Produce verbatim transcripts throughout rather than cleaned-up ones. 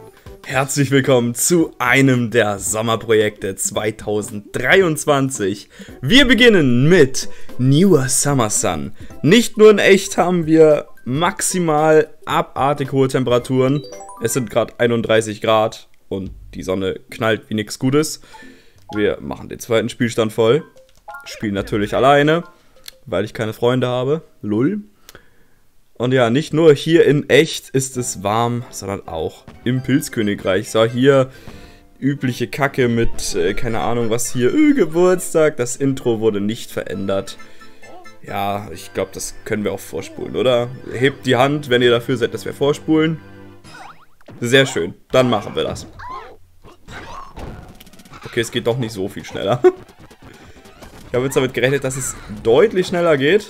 Herzlich willkommen zu einem der Sommerprojekte zweitausenddreiundzwanzig. Wir beginnen mit Newer Summer Sun. Nicht nur in echt haben wir maximal abartig hohe Temperaturen. Es sind gerade einunddreißig Grad und die Sonne knallt wie nichts Gutes. Wir machen den zweiten Spielstand voll. Spielen natürlich alleine, weil ich keine Freunde habe. Lull. Und ja, nicht nur hier in echt ist es warm, sondern auch im Pilzkönigreich. So, hier übliche Kacke mit, äh, keine Ahnung was hier, öh, Geburtstag. Das Intro wurde nicht verändert. Ja, ich glaube, das können wir auch vorspulen, oder? Hebt die Hand, wenn ihr dafür seid, dass wir vorspulen. Sehr schön, dann machen wir das. Okay, es geht doch nicht so viel schneller. Ich habe jetzt damit gerechnet, dass es deutlich schneller geht.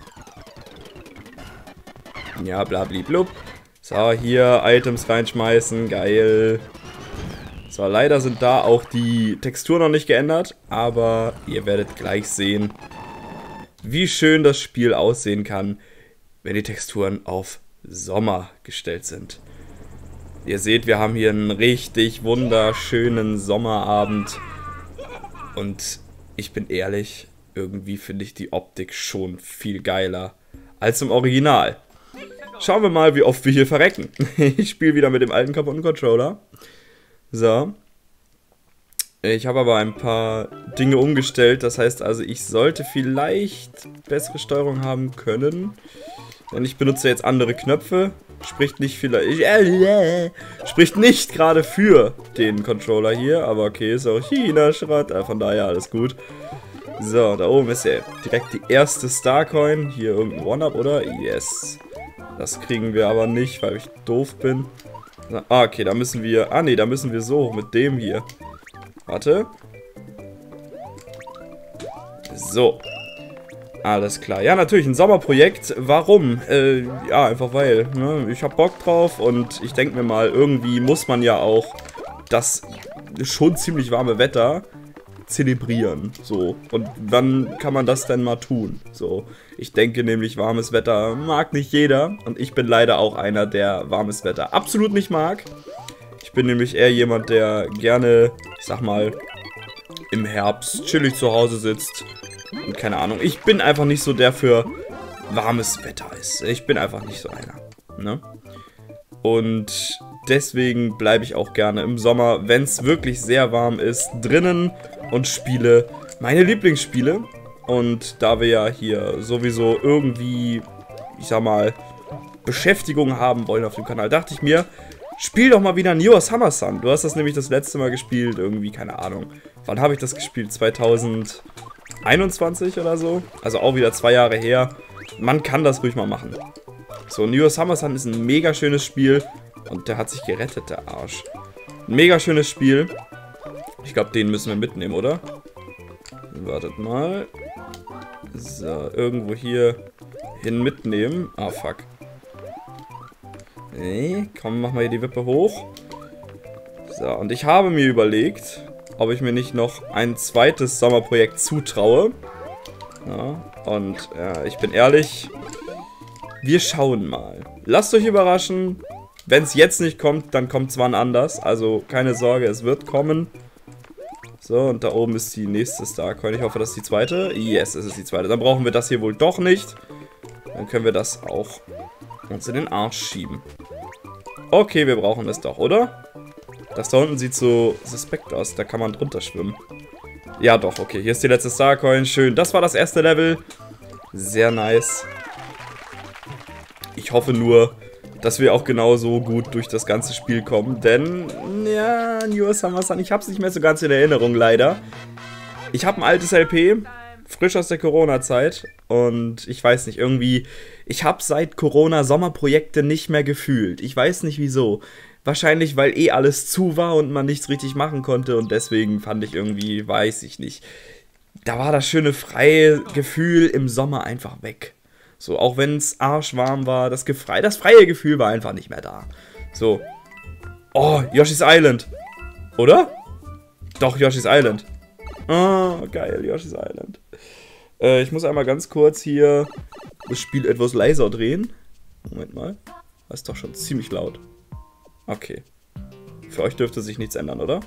Ja, blablablub. So, hier Items reinschmeißen. Geil. So, leider sind da auch die Texturen noch nicht geändert. Aber ihr werdet gleich sehen, wie schön das Spiel aussehen kann, wenn die Texturen auf Sommer gestellt sind. Ihr seht, wir haben hier einen richtig wunderschönen Sommerabend. Und ich bin ehrlich, irgendwie finde ich die Optik schon viel geiler als im Original. Schauen wir mal, wie oft wir hier verrecken. Ich spiele wieder mit dem alten kaputten Controller. So. Ich habe aber ein paar Dinge umgestellt. Das heißt also, ich sollte vielleicht bessere Steuerung haben können. Denn ich benutze jetzt andere Knöpfe. Spricht nicht vielleicht... Äh, spricht nicht gerade für den Controller hier. Aber okay, ist auch China-Schrott. Äh, von daher alles gut. So, da oben ist ja direkt die erste Starcoin. Hier irgendein One-Up, oder? Yes. Das kriegen wir aber nicht, weil ich doof bin. Ah, okay, da müssen wir... Ah, nee, da müssen wir so hoch mit dem hier. Warte. So. Alles klar. Ja, natürlich, ein Sommerprojekt. Warum? Äh, ja, einfach weil. Ne? Ich hab Bock drauf und ich denke mir mal, irgendwie muss man ja auch das schon ziemlich warme Wetter zelebrieren, so. Und wann kann man das denn mal tun? So, ich denke nämlich, warmes Wetter mag nicht jeder und ich bin leider auch einer, der warmes Wetter absolut nicht mag. Ich bin nämlich eher jemand, der gerne, ich sag mal, im Herbst chillig zu Hause sitzt und keine Ahnung. Ich bin einfach nicht so der für warmes Wetter ist. Ich bin einfach nicht so einer, ne? Und deswegen bleibe ich auch gerne im Sommer, wenn es wirklich sehr warm ist, drinnen und spiele meine Lieblingsspiele. Und da wir ja hier sowieso irgendwie, ich sag mal, Beschäftigung haben wollen auf dem Kanal, dachte ich mir, spiel doch mal wieder Newer Summer Sun. Du hast das nämlich das letzte Mal gespielt, irgendwie, keine Ahnung. Wann habe ich das gespielt? zweitausendeinundzwanzig oder so? Also auch wieder zwei Jahre her. Man kann das ruhig mal machen. So, Newer Summer Sun ist ein mega schönes Spiel. Und der hat sich gerettet, der Arsch. Ein mega schönes Spiel. Ich glaube, den müssen wir mitnehmen, oder? Wartet mal. So, irgendwo hier hin mitnehmen. Ah, fuck. Nee, komm, mach mal hier die Wippe hoch. So, und ich habe mir überlegt, ob ich mir nicht noch ein zweites Sommerprojekt zutraue. Ja, und ja, ich bin ehrlich, wir schauen mal. Lasst euch überraschen. Wenn es jetzt nicht kommt, dann kommt es wann anders. Also keine Sorge, es wird kommen. So, und da oben ist die nächste Starcoin. Ich hoffe, das ist die zweite. Yes, es ist die zweite. Dann brauchen wir das hier wohl doch nicht. Dann können wir das auch uns in den Arsch schieben. Okay, wir brauchen es doch, oder? Das da unten sieht so suspekt aus. Da kann man drunter schwimmen. Ja, doch, okay. Hier ist die letzte Starcoin. Schön. Das war das erste Level. Sehr nice. Ich hoffe nur, dass wir auch genauso gut durch das ganze Spiel kommen, denn, ja, Newer Summer Sun, ich hab's nicht mehr so ganz in Erinnerung, leider. Ich habe ein altes L P, frisch aus der Corona-Zeit, und ich weiß nicht, irgendwie, ich habe seit Corona Sommerprojekte nicht mehr gefühlt. Ich weiß nicht wieso. Wahrscheinlich, weil eh alles zu war und man nichts richtig machen konnte, und deswegen fand ich irgendwie, weiß ich nicht. Da war das schöne freie Gefühl im Sommer einfach weg. So, auch wenn es arschwarm war, das, gefrei das freie Gefühl war einfach nicht mehr da. So. Oh, Yoshi's Island. Oder? Doch, Yoshi's Island. Oh, geil, Yoshi's Island. Äh, ich muss einmal ganz kurz hier das Spiel etwas leiser drehen. Moment mal. Das ist doch schon ziemlich laut. Okay. Für euch dürfte sich nichts ändern, oder?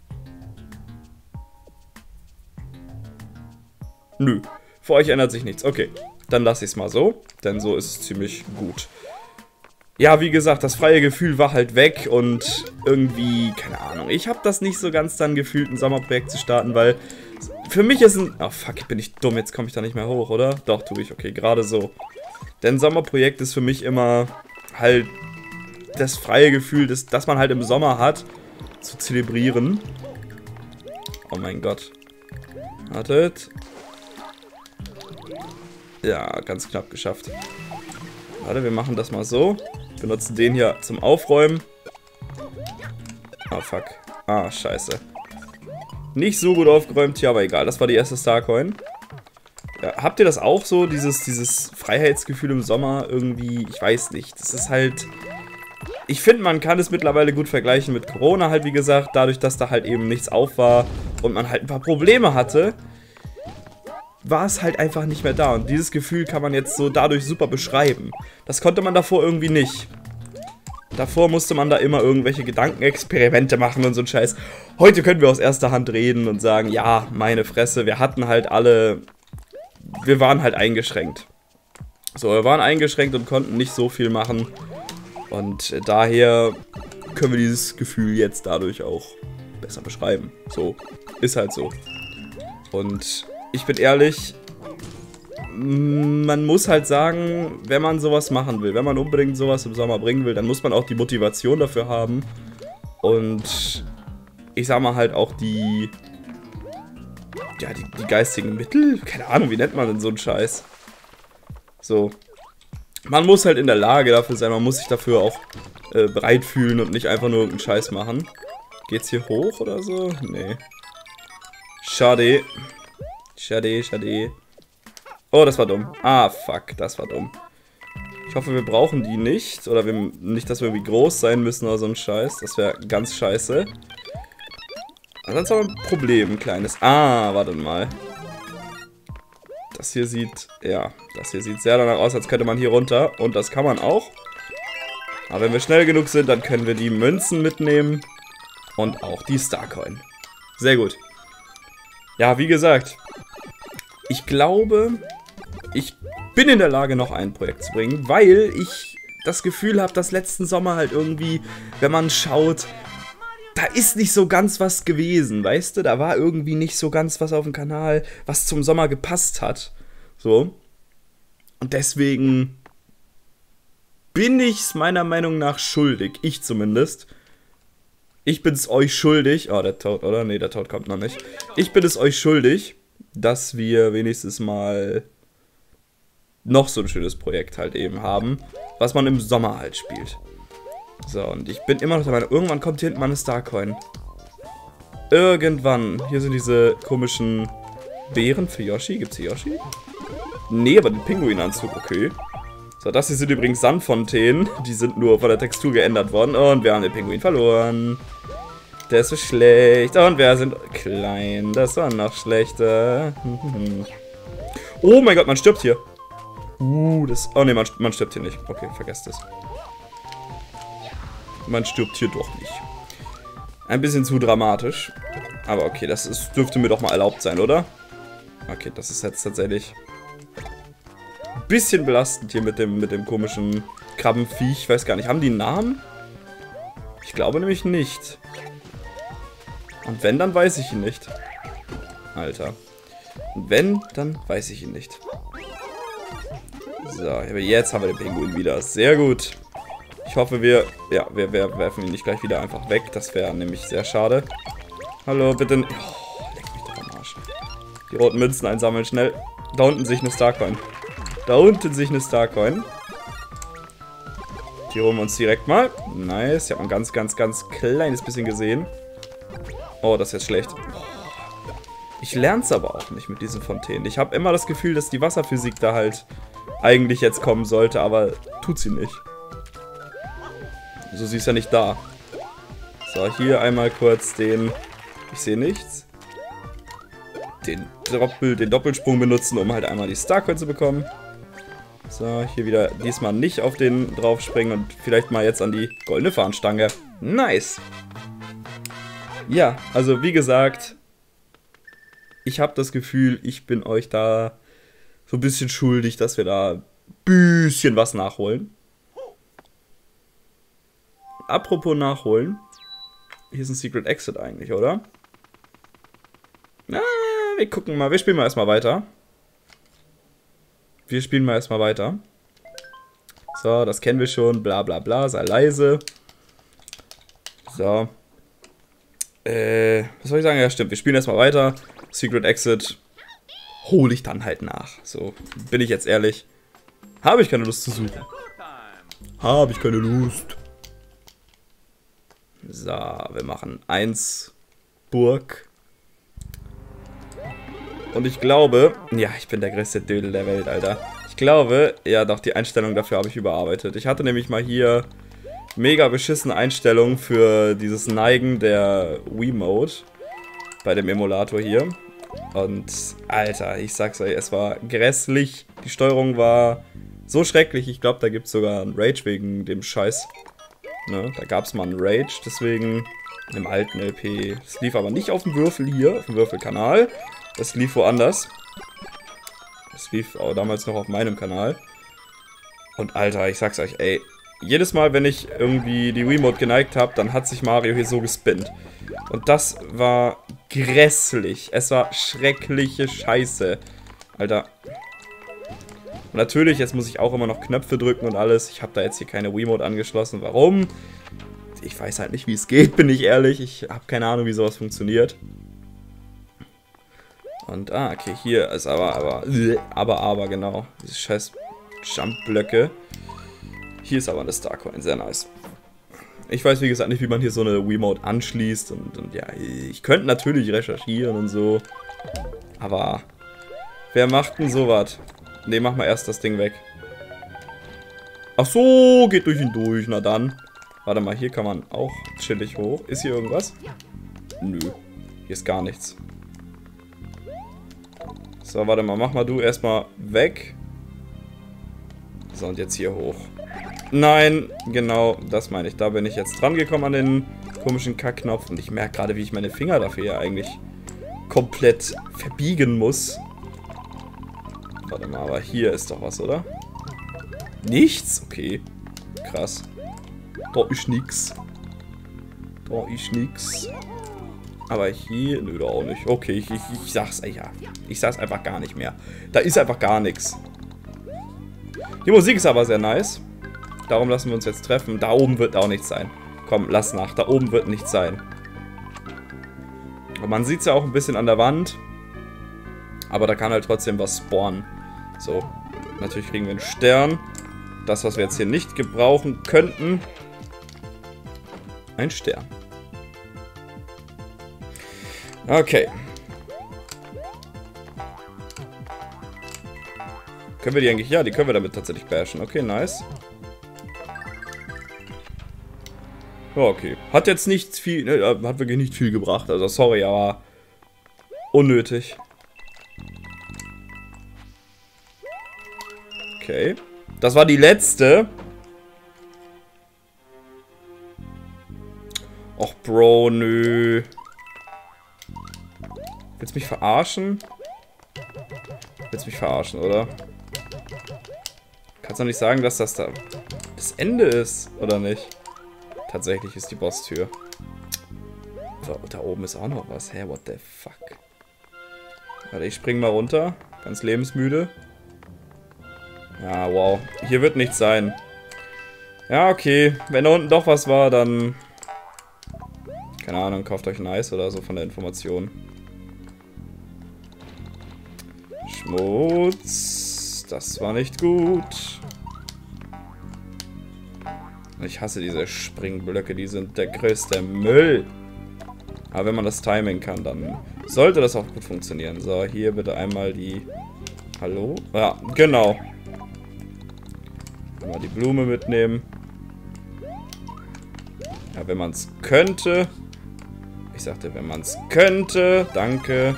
Nö, für euch ändert sich nichts. Okay, dann lasse ich es mal so, denn so ist es ziemlich gut. Ja, wie gesagt, das freie Gefühl war halt weg und irgendwie, keine Ahnung, ich habe das nicht so ganz dann gefühlt, ein Sommerprojekt zu starten, weil für mich ist ein... Oh fuck, bin ich dumm, jetzt komme ich da nicht mehr hoch, oder? Doch, tue ich, okay, gerade so. Denn Sommerprojekt ist für mich immer halt das freie Gefühl, das, das man halt im Sommer hat, zu zelebrieren. Oh mein Gott. Wartet. Ja, ganz knapp geschafft. Warte, wir machen das mal so. Benutzen den hier zum Aufräumen. Oh, fuck. Ah, scheiße. Nicht so gut aufgeräumt hier, aber egal. Das war die erste Starcoin. Ja, habt ihr das auch so, dieses, dieses Freiheitsgefühl im Sommer irgendwie? Ich weiß nicht. Das ist halt... Ich finde, man kann es mittlerweile gut vergleichen mit Corona halt, wie gesagt. Dadurch, dass da halt eben nichts auf war und man halt ein paar Probleme hatte, war es halt einfach nicht mehr da. Und dieses Gefühl kann man jetzt so dadurch super beschreiben. Das konnte man davor irgendwie nicht. Davor musste man da immer irgendwelche Gedankenexperimente machen und so ein Scheiß. Heute können wir aus erster Hand reden und sagen, ja, meine Fresse, wir hatten halt alle... Wir waren halt eingeschränkt. So, wir waren eingeschränkt und konnten nicht so viel machen. Und daher können wir dieses Gefühl jetzt dadurch auch besser beschreiben. So, ist halt so. Und... Ich bin ehrlich, man muss halt sagen, wenn man sowas machen will, wenn man unbedingt sowas im Sommer bringen will, dann muss man auch die Motivation dafür haben und ich sag mal halt auch die, ja, die, die geistigen Mittel, keine Ahnung, wie nennt man denn so einen Scheiß? So, man muss halt in der Lage dafür sein, man muss sich dafür auch äh, bereit fühlen und nicht einfach nur irgendeinen Scheiß machen. Geht's hier hoch oder so? Nee. Schade. Schade, schade. Oh, das war dumm. Ah, fuck, das war dumm. Ich hoffe, wir brauchen die nicht. Oder wir, nicht, dass wir irgendwie groß sein müssen oder so ein Scheiß. Das wäre ganz scheiße. Ansonsten haben wir ein Problem, ein kleines. Ah, warte mal. Das hier sieht, ja, das hier sieht sehr danach aus, als könnte man hier runter. Und das kann man auch. Aber wenn wir schnell genug sind, dann können wir die Münzen mitnehmen. Und auch die Starcoin. Sehr gut. Ja, wie gesagt... Ich glaube, ich bin in der Lage, noch ein Projekt zu bringen, weil ich das Gefühl habe, dass letzten Sommer halt irgendwie, wenn man schaut, da ist nicht so ganz was gewesen, weißt du? Da war irgendwie nicht so ganz was auf dem Kanal, was zum Sommer gepasst hat. So. Und deswegen bin ich es meiner Meinung nach schuldig, ich zumindest. Ich bin es euch schuldig. Oh, der Toad, oder? Nee, der Toad kommt noch nicht. Ich bin es euch schuldig, dass wir wenigstens mal noch so ein schönes Projekt halt eben haben, was man im Sommer halt spielt. So, und ich bin immer noch der Meinung, irgendwann kommt hier hinten mal eine Starcoin. Irgendwann. Hier sind diese komischen Beeren für Yoshi. Gibt's hier Yoshi? Nee, aber den Pinguinanzug, okay. So, das hier sind übrigens Sandfontänen. Die sind nur von der Textur geändert worden. Und wir haben den Pinguin verloren. Der ist so schlecht. Und wir sind klein. Das war noch schlechter. Oh mein Gott, man stirbt hier. Uh, das... Oh ne, man, man stirbt hier nicht. Okay, vergesst es. Man stirbt hier doch nicht. Ein bisschen zu dramatisch. Aber okay, das ist, dürfte mir doch mal erlaubt sein, oder? Okay, das ist jetzt tatsächlich... ein bisschen belastend hier mit dem, mit dem komischen Krabbenviech. Ich weiß gar nicht, haben die einen Namen? Ich glaube nämlich nicht. Und wenn, dann weiß ich ihn nicht. Alter. Und wenn, dann weiß ich ihn nicht. So, aber jetzt haben wir den Pinguin wieder. Sehr gut. Ich hoffe, wir... Ja, wir, wir werfen ihn nicht gleich wieder einfach weg. Das wäre nämlich sehr schade. Hallo, bitte... Oh, leck mich doch am Arsch. Die roten Münzen einsammeln, schnell. Da unten sehe ich eine Starcoin. Da unten sehe ich eine Starcoin. Die holen wir uns direkt mal. Nice. Ich habe ein ganz, ganz, ganz kleines bisschen gesehen. Oh, das ist jetzt schlecht. Ich lerne es aber auch nicht mit diesen Fontänen. Ich habe immer das Gefühl, dass die Wasserphysik da halt eigentlich jetzt kommen sollte, aber tut sie nicht. So, sie ist ja nicht da. So, hier einmal kurz den... Ich sehe nichts. Den, Doppel, den Doppelsprung benutzen, um halt einmal die Starcoin zu bekommen. So, hier wieder diesmal nicht auf den drauf springen und vielleicht mal jetzt an die goldene Fahnenstange. Nice! Ja, also wie gesagt, ich habe das Gefühl, ich bin euch da so ein bisschen schuldig, dass wir da ein bisschen was nachholen. Apropos nachholen. Hier ist ein Secret Exit eigentlich, oder? Na, wir gucken mal. Wir spielen mal erstmal weiter. Wir spielen mal erstmal weiter. So, das kennen wir schon. Bla bla bla. Sei leise. So. Äh, was soll ich sagen? Ja, stimmt. Wir spielen erstmal weiter. Secret Exit hole ich dann halt nach. So, bin ich jetzt ehrlich. Habe ich keine Lust zu suchen. Habe ich keine Lust. So, wir machen eins Burg. Und ich glaube, ja, ich bin der größte Dödel der Welt, Alter. Ich glaube, ja doch, die Einstellung dafür habe ich überarbeitet. Ich hatte nämlich mal hier mega beschissene Einstellungen für dieses Neigen der Wiimote bei dem Emulator hier. Und, Alter, ich sag's euch, es war grässlich. Die Steuerung war so schrecklich. Ich glaube, da gibt es sogar einen Rage wegen dem Scheiß. Ne, da gab es mal einen Rage, deswegen im alten L P. Das lief aber nicht auf dem Würfel hier, auf dem Würfelkanal. Das lief woanders. Das lief auch damals noch auf meinem Kanal. Und Alter, ich sag's euch, ey. Jedes Mal, wenn ich irgendwie die Wiimote geneigt habe, dann hat sich Mario hier so gespinnt. Und das war grässlich. Es war schreckliche Scheiße. Alter. Und natürlich, jetzt muss ich auch immer noch Knöpfe drücken und alles. Ich habe da jetzt hier keine Wiimote angeschlossen. Warum? Ich weiß halt nicht, wie es geht, bin ich ehrlich. Ich habe keine Ahnung, wie sowas funktioniert. Und, ah, okay, hier ist aber, aber, aber, aber, genau. Diese scheiß Jump-Blöcke. Hier ist aber eine Starcoin, sehr nice. Ich weiß, wie gesagt, nicht, wie man hier so eine Wiimote anschließt. Und, und ja, ich könnte natürlich recherchieren und so. Aber, wer macht denn sowas? Ne, mach mal erst das Ding weg. Ach so, geht durch ihn durch. Na dann. Warte mal, hier kann man auch chillig hoch. Ist hier irgendwas? Nö. Hier ist gar nichts. So, warte mal. Mach mal du erstmal weg. So, und jetzt hier hoch. Nein, genau, das meine ich. Da bin ich jetzt dran gekommen an den komischen Kackknopf. Und ich merke gerade, wie ich meine Finger dafür ja eigentlich komplett verbiegen muss. Warte mal, aber hier ist doch was, oder? Nichts? Okay. Krass. Da ist nix. Da ist nix. Aber hier... Nö, da auch nicht. Okay, ich, ich, ich sag's, ja. Ich sag's einfach gar nicht mehr. Da ist einfach gar nichts. Die Musik ist aber sehr nice. Darum lassen wir uns jetzt treffen. Da oben wird auch nichts sein. Komm, lass nach. Da oben wird nichts sein. Und man sieht's ja auch ein bisschen an der Wand. Aber da kann halt trotzdem was spawnen. So, natürlich kriegen wir einen Stern. Das, was wir jetzt hier nicht gebrauchen könnten. Ein Stern. Okay. Können wir die eigentlich... Ja, die können wir damit tatsächlich bashen. Okay, nice. Ja, okay. Hat jetzt nichts viel... Ne, hat wirklich nicht viel gebracht. Also, sorry, aber... unnötig. Okay. Das war die letzte. Och, Bro, nö. Willst du mich verarschen? Willst du mich verarschen, oder? Kannst du nicht sagen, dass das da das Ende ist, oder nicht? Tatsächlich ist die Bosstür. Da, da oben ist auch noch was. Hä, what the fuck? Warte, ich spring mal runter. Ganz lebensmüde. Ja, wow. Hier wird nichts sein. Ja, okay. Wenn da unten doch was war, dann... Keine Ahnung, kauft euch ein Eis oder so von der Information. Schmutz. Das war nicht gut. Ich hasse diese Springblöcke, die sind der größte Müll. Aber wenn man das Timing kann, dann sollte das auch gut funktionieren. So, hier bitte einmal die... Hallo? Ja, genau. Mal die Blume mitnehmen. Ja, wenn man es könnte. Ich sagte, wenn man es könnte. Danke.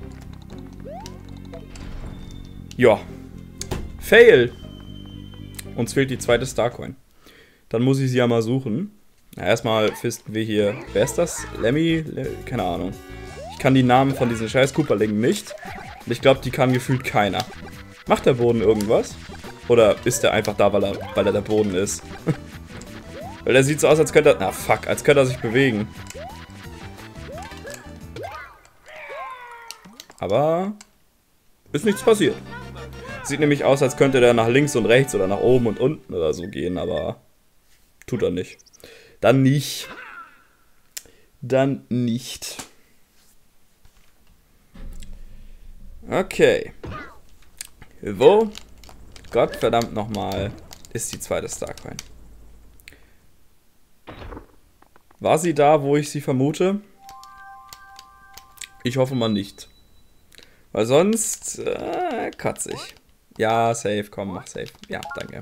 Ja. Fail. Uns fehlt die zweite Starcoin. Dann muss ich sie ja mal suchen. Ja, erstmal fisten wir hier. Wer ist das? Lemmy? Le Keine Ahnung. Ich kann die Namen von diesen scheiß Koopa-Lingen nicht. Und ich glaube, die kann gefühlt keiner. Macht der Boden irgendwas? Oder ist der einfach da, weil er, weil er der Boden ist? Weil der sieht so aus, als könnte er... Na fuck, als könnte er sich bewegen. Aber... ist nichts passiert. Sieht nämlich aus, als könnte der nach links und rechts oder nach oben und unten oder so gehen, aber... tut er nicht. Dann nicht. Dann nicht. Okay. Wo? Gottverdammt nochmal ist die zweite Starcoin. War sie da, wo ich sie vermute? Ich hoffe mal nicht. Weil sonst äh, kotze ich. Ja, safe, komm, mach safe. Ja, danke.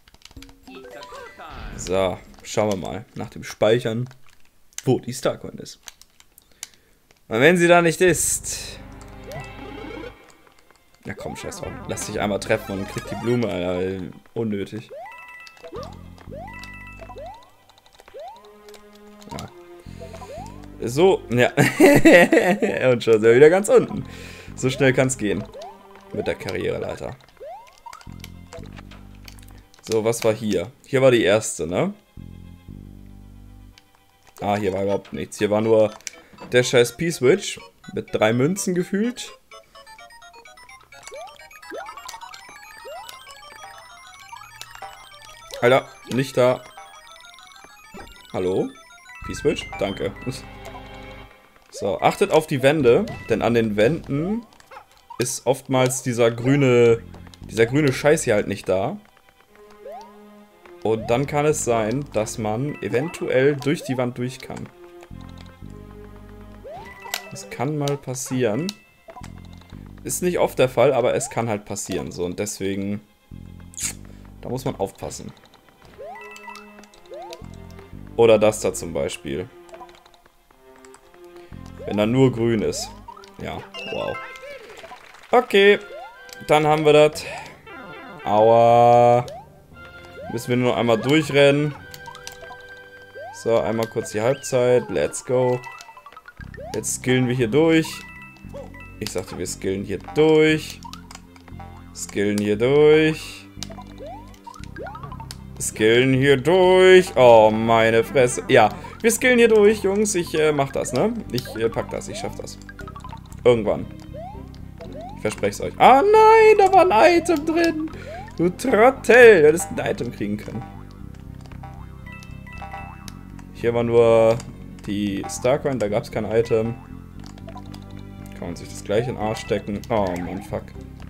So, schauen wir mal nach dem Speichern, wo die Starcoin ist. Und wenn sie da nicht ist... Ja komm, scheiß drauf. Lass dich einmal treffen und krieg die Blume, Alter. Unnötig. Ja. So, ja. Und schon sind wir wieder ganz unten. So schnell kann es gehen. Mit der Karriereleiter. So, was war hier? Hier war die erste, ne? Ah, hier war überhaupt nichts. Hier war nur der scheiß P-Switch. Mit drei Münzen gefühlt. Alter, nicht da. Hallo? P-Switch? Danke. So, achtet auf die Wände, denn an den Wänden ist oftmals dieser grüne, dieser grüne Scheiß hier halt nicht da. Und dann kann es sein, dass man eventuell durch die Wand durch kann. Das kann mal passieren. Ist nicht oft der Fall, aber es kann halt passieren. So, und deswegen, da muss man aufpassen. Oder das da zum Beispiel. Wenn da nur grün ist. Ja, wow. Okay, dann haben wir das. Aua. Müssen wir nur noch einmal durchrennen. So, einmal kurz die Halbzeit. Let's go. Jetzt skillen wir hier durch. Ich sagte, wir skillen hier durch. Skillen hier durch. Skillen hier durch. Oh, meine Fresse. Ja, wir skillen hier durch, Jungs. Ich äh, mach das, ne? Ich äh, pack das. Ich schaff das. Irgendwann. Ich verspreche es euch. Ah, nein, da war ein Item drin. Du Trottel. Du hättest ein Item kriegen können. Hier war nur die Starcoin. Da gab es kein Item. Kann man sich das gleich in den Arsch stecken. Oh, Mann, fuck.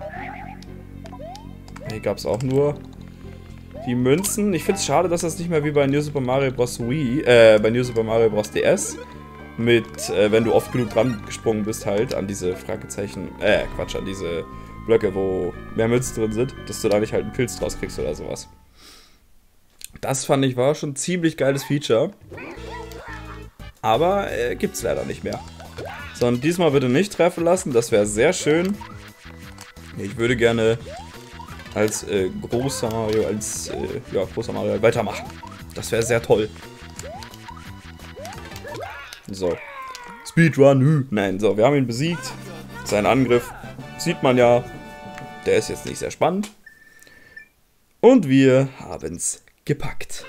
Hier gab es auch nur die Münzen. Ich finde es schade, dass das nicht mehr wie bei New Super Mario Bros. Wii, äh, bei New Super Mario Bros. D S mit, äh, wenn du oft genug dran gesprungen bist, halt an diese Fragezeichen, äh, Quatsch, an diese Blöcke, wo mehr Münzen drin sind, dass du da nicht halt einen Pilz draus kriegst oder sowas. Das fand ich war schon ein ziemlich geiles Feature. Aber äh, gibt's leider nicht mehr. So, und diesmal bitte nicht treffen lassen, das wäre sehr schön. Ich würde gerne als äh, großer Mario, als äh, ja, großer Mario weitermachen. Das wäre sehr toll. So. Speedrun, hü. Nein, so, wir haben ihn besiegt. Sein Angriff sieht man ja. Der ist jetzt nicht sehr spannend. Und wir haben's gepackt.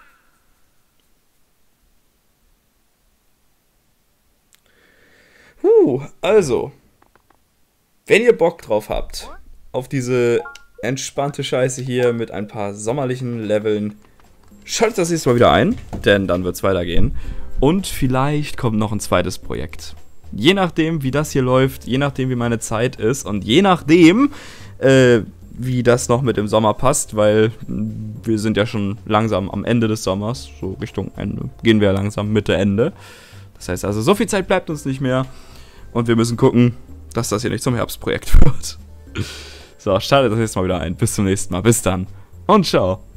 Huh, also. Wenn ihr Bock drauf habt, auf diese entspannte Scheiße hier mit ein paar sommerlichen Leveln, schaltet das nächste Mal wieder ein, denn dann wird es weitergehen. Und vielleicht kommt noch ein zweites Projekt. Je nachdem, wie das hier läuft, je nachdem, wie meine Zeit ist und je nachdem, äh, wie das noch mit dem Sommer passt, weil wir sind ja schon langsam am Ende des Sommers, so Richtung Ende, gehen wir langsam Mitte, Ende. Das heißt also, so viel Zeit bleibt uns nicht mehr und wir müssen gucken, dass das hier nicht zum Herbstprojekt wird. So, schaltet das nächste Mal wieder ein. Bis zum nächsten Mal. Bis dann und ciao.